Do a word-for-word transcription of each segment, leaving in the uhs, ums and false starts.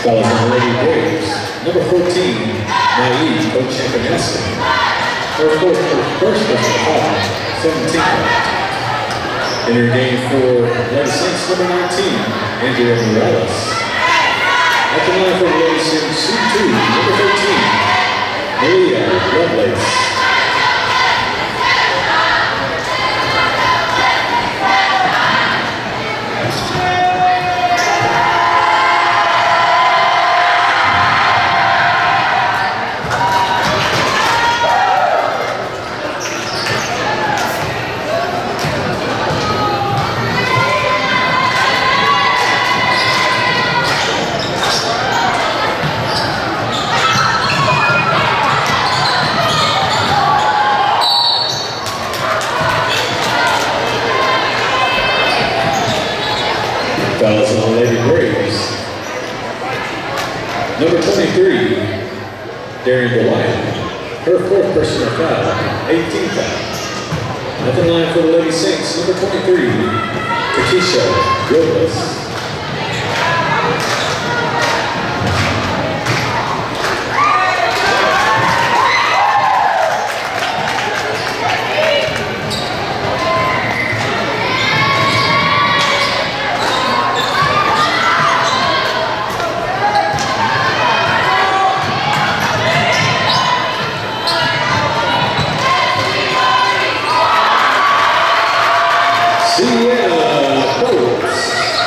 Fellas and Lady Braves, number fourteen, Naive, Coach Champanessa. Her fourth, first person foul, seventeen. In her game for Lady Saints, number nineteen, Andrea Morales. At the line for Lady Saints, C two, number thirteen, Maria Lovelace. Fellas and Lady Braves, number twenty-three, Darian Delight. Her fourth personal foul, eighteen foul. At the line for the Lady Saints, number twenty-three, Takesha Robles. Sienna Coates.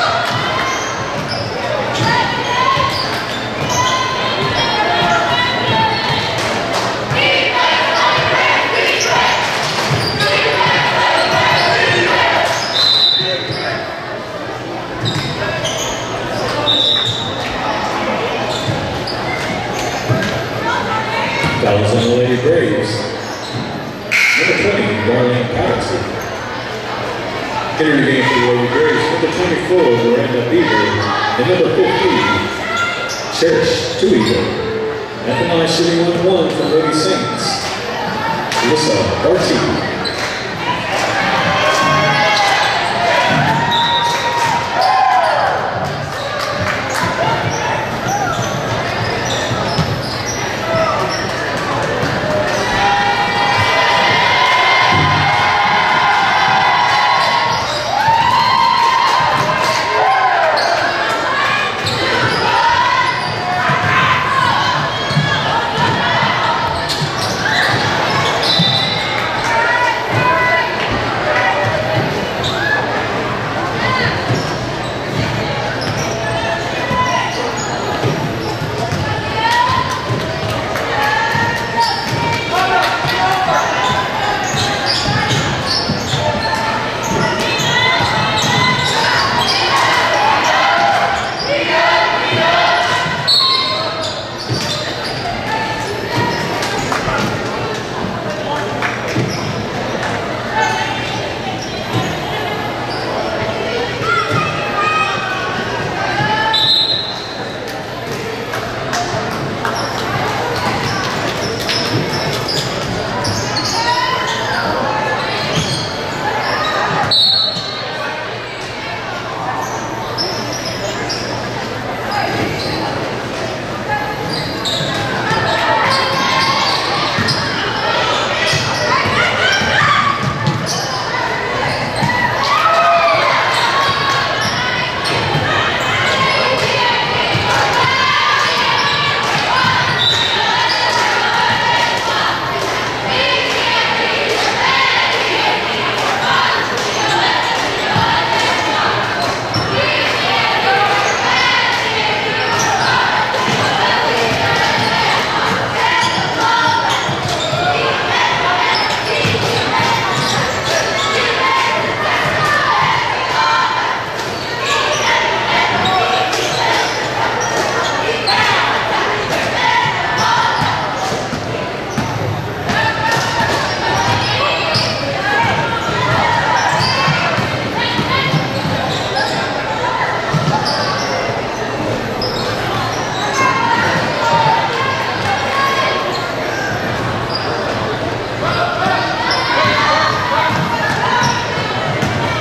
Fellas and Lady Braves, number twenty, Darlene Patterson. Entering the game for the Lady Braves, number twenty-four, Miranda Beaver, and number fifteen, Cherish Tuigo. At the line, shooting one one from Lady Saints, Alyssa Barty.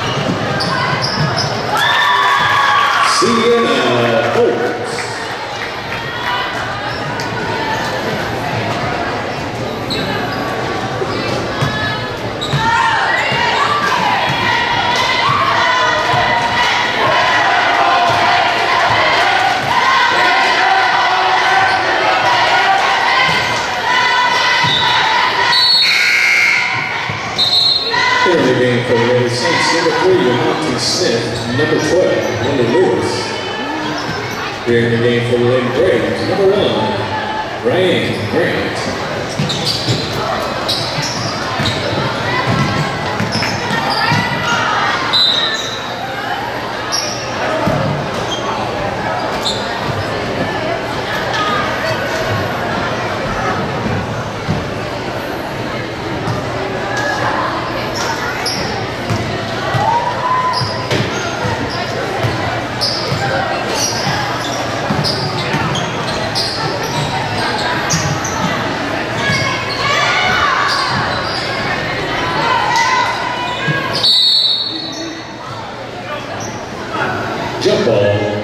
Sienna Coates. number twelve, Lily Lewis. Here in the game for the Lady Braves, number one, Ryan Grant. Jump ball.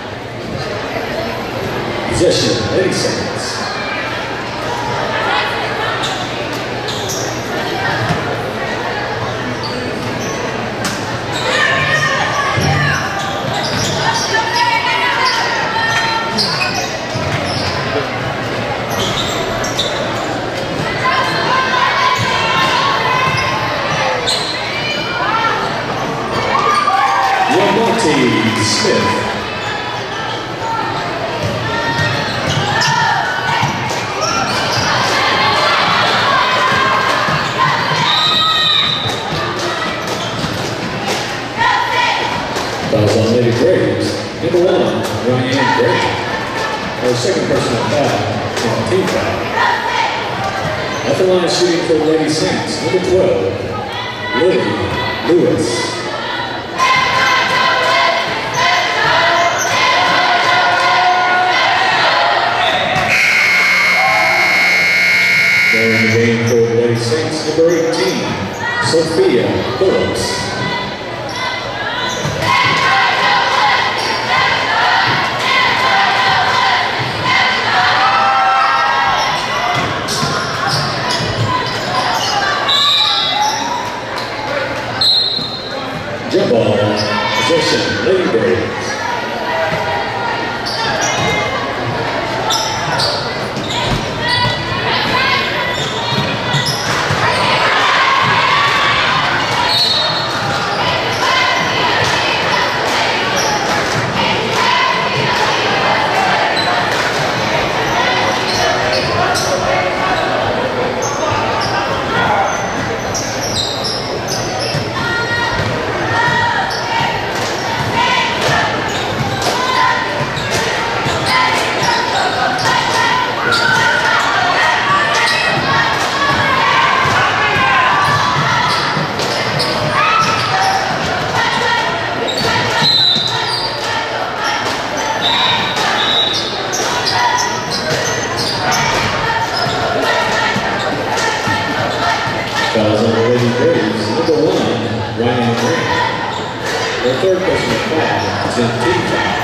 Possession, Lady Saints. Monty Smith. Fouls on Lady Braves. Number one, Ryan Grant. Our second personal foul on team foul. At the line shooting for Lady Saints, number twelve, Lily Lewis. In the game for the Lady Saints, number eighteen, Sophia Phillips. Jump ball, possession, Lady Braves. Fouls on the Lady Braves, number one, Ryan Grant. Their third personal foul is in team foul.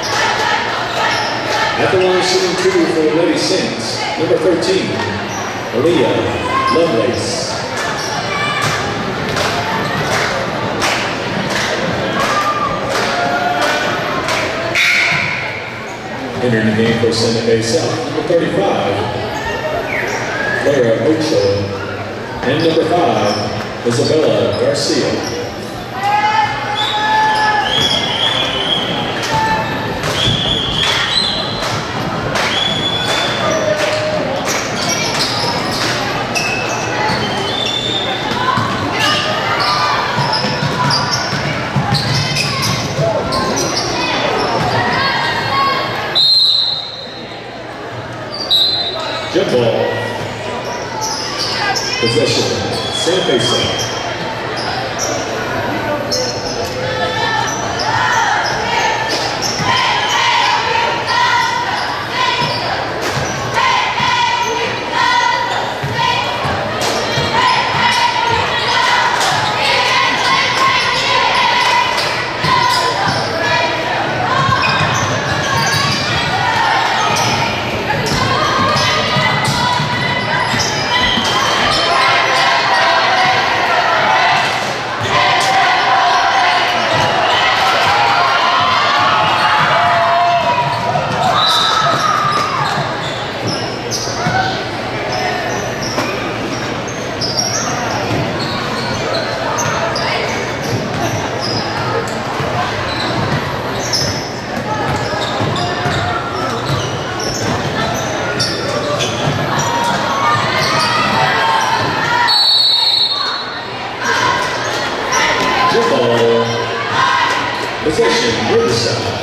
At the line shooting two for the Lady Saints, number thirteen, Aaliyah Lovelace. Entering the game for Santa Fe South, number thirty-five, Clara Ochoa. And number five, Isabella Garcia. Jump ball. Possession, Santa Fe South. possession, Riverside.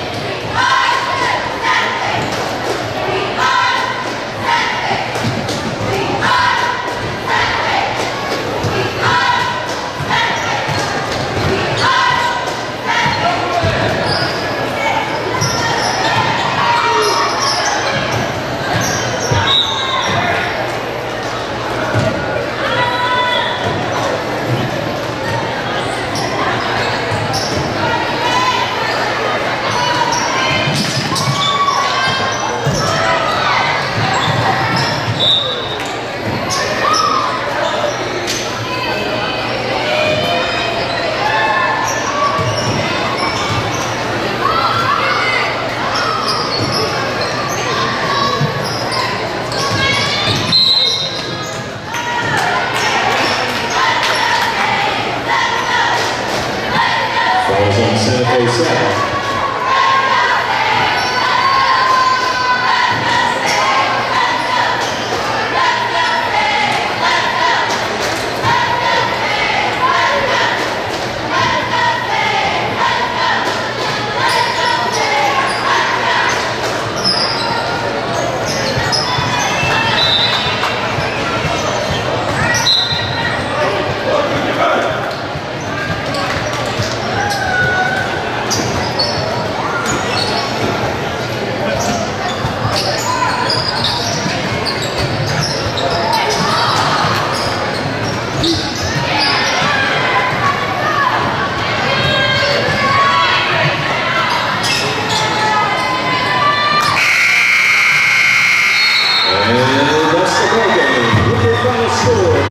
Falls on Santa Fe side.